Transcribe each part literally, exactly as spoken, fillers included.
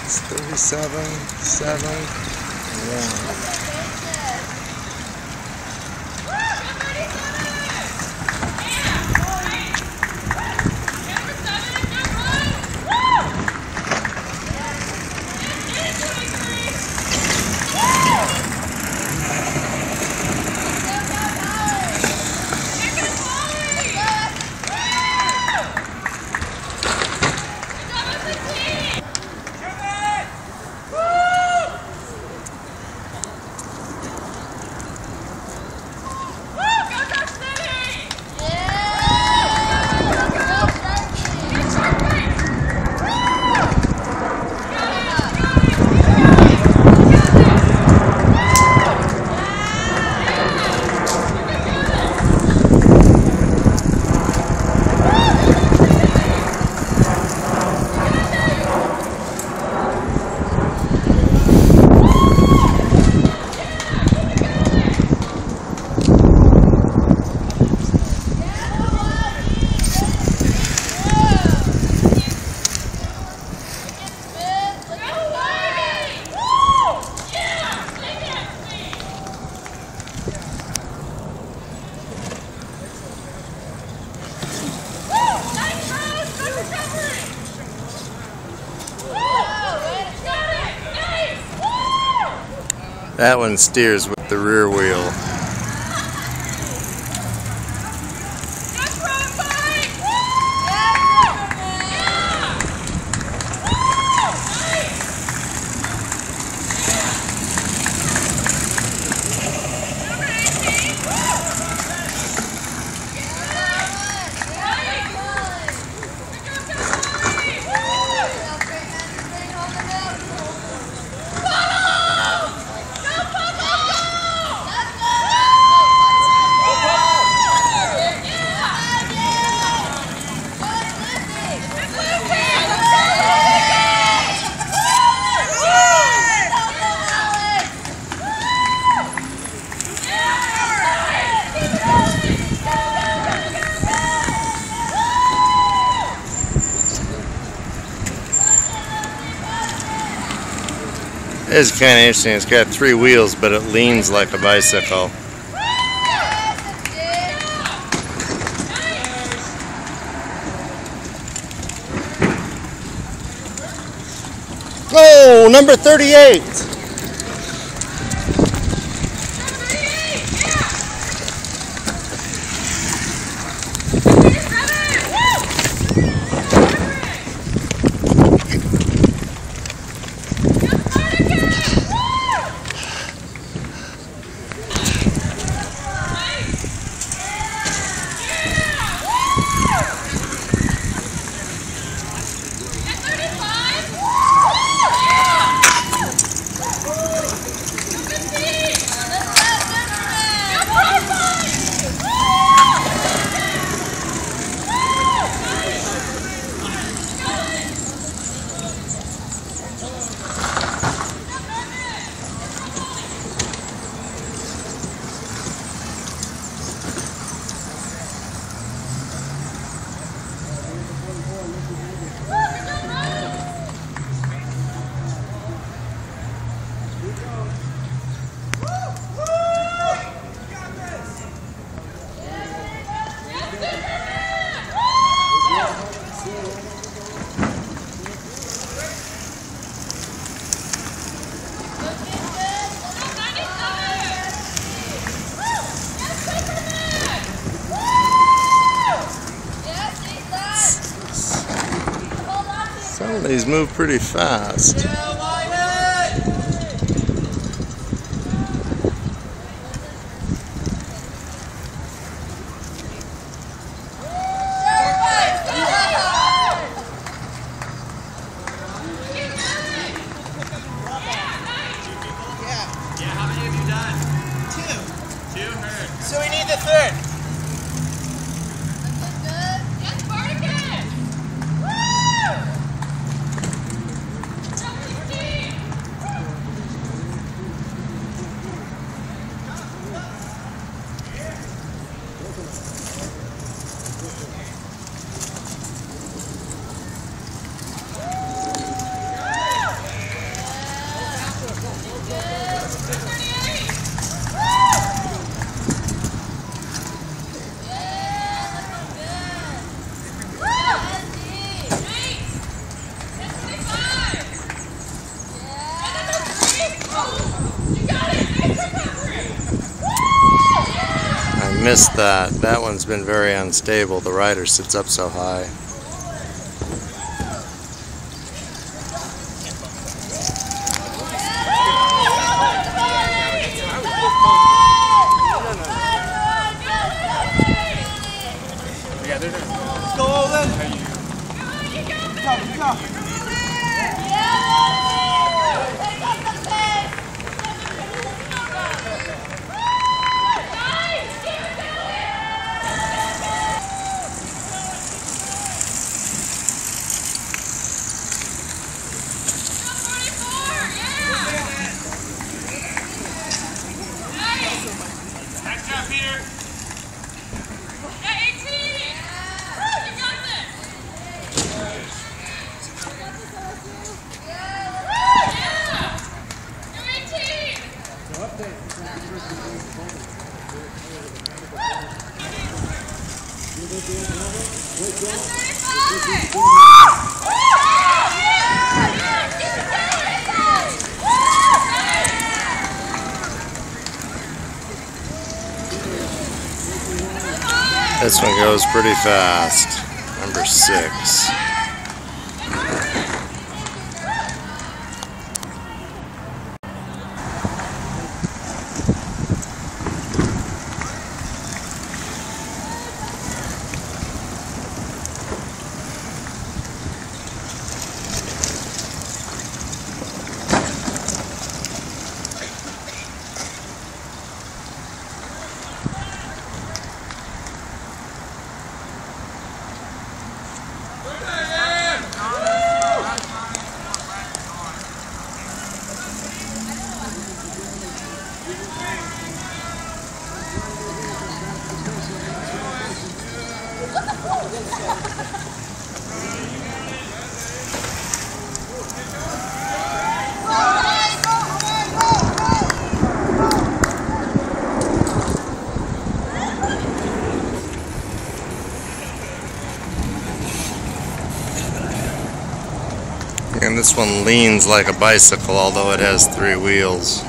six, thirty-seven, seven, one. That one steers with the rear wheel. It's kind of interesting. It's got three wheels, but it leans like a bicycle. Oh, number thirty-eight. Some of these move pretty fast. So we need the third. Yes, Spartacus! Woo! missed that. That one's been very unstable. The rider sits up so high. Let's go, Olin. Go, go. This one goes pretty fast. Number six. And this one leans like a bicycle, although it has three wheels.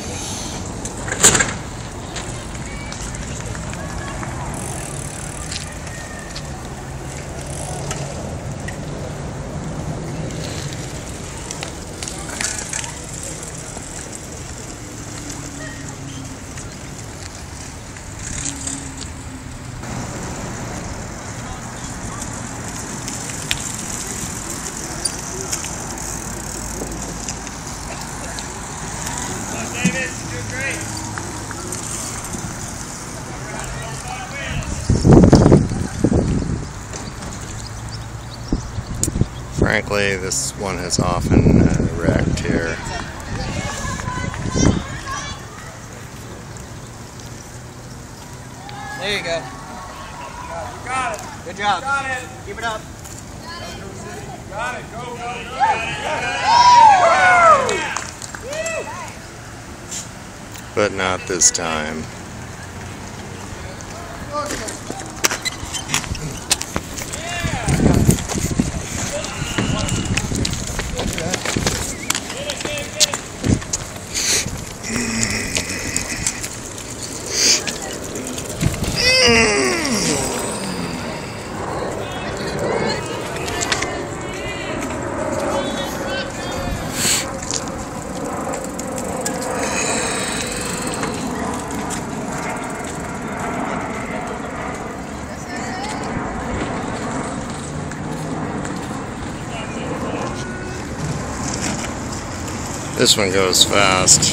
Frankly, this one has often uh, wrecked here. There you go. You got it. Good job. Got it. Keep it up. Got it. Go, go, go. But not this time. This one goes fast.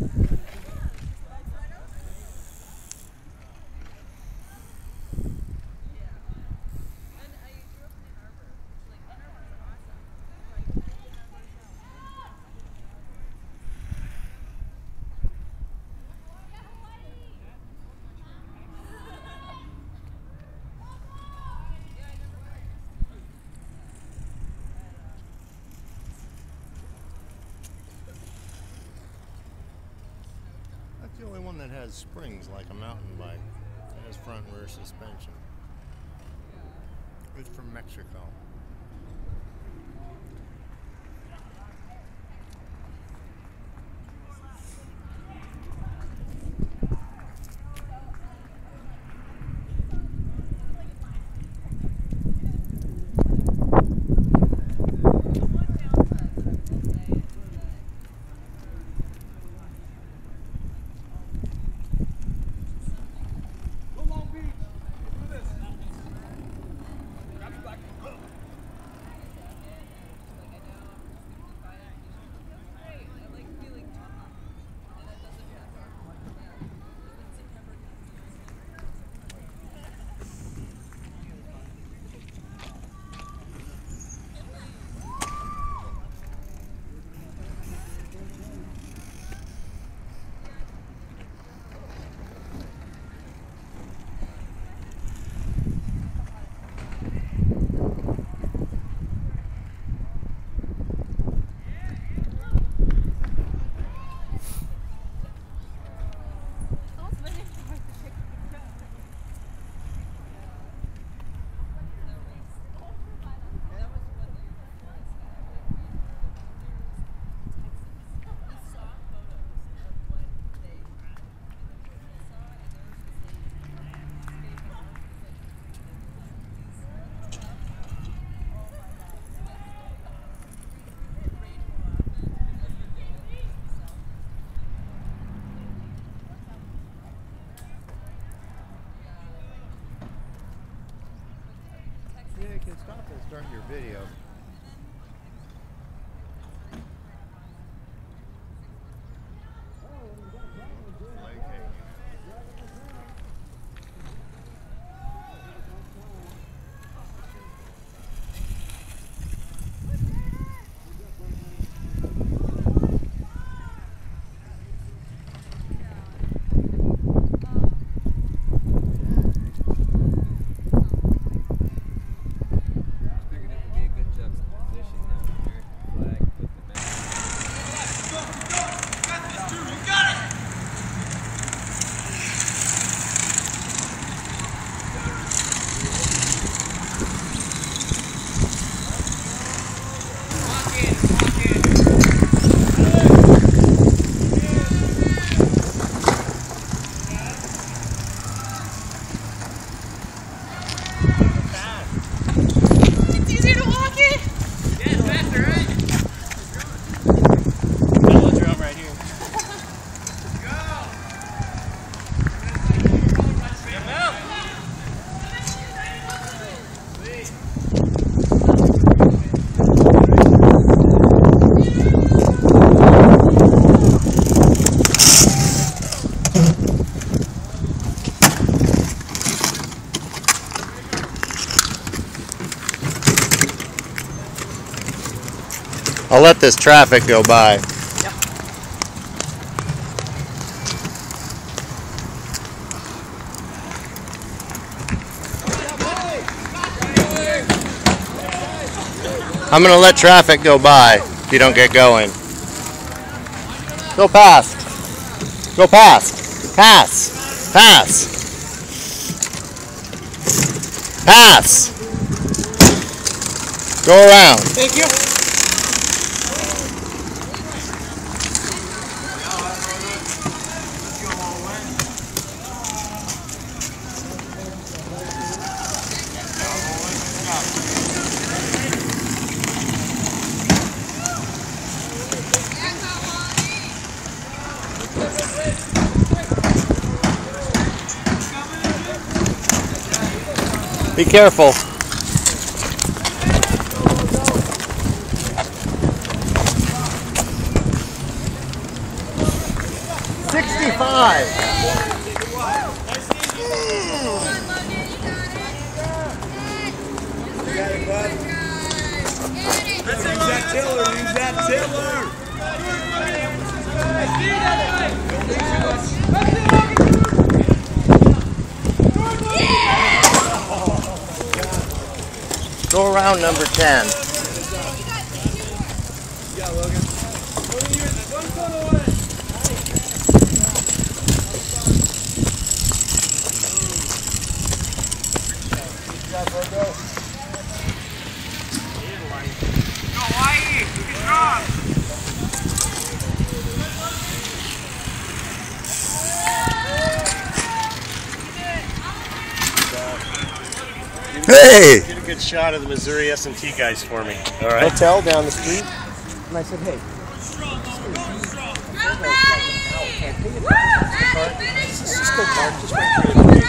That's the only one that has springs like a mountain bike. It has front and rear suspension. It's from Mexico. Yeah, you can stop and start your video. I'll let this traffic go by. Yep. I'm going to let traffic go by if you don't get going. Go past. Go past. Pass. Pass. Pass. Go around. Thank you. Be careful. five. Use that tiller, use that tiller. Go around number ten. Yeah, Logan. Hey! Get a good shot of the Missouri S M T guys for me. All right. Hotel down the street. And I said, hey. Go, Maddie! Woo! Maddie, finish strong! Just go park, just wait for you.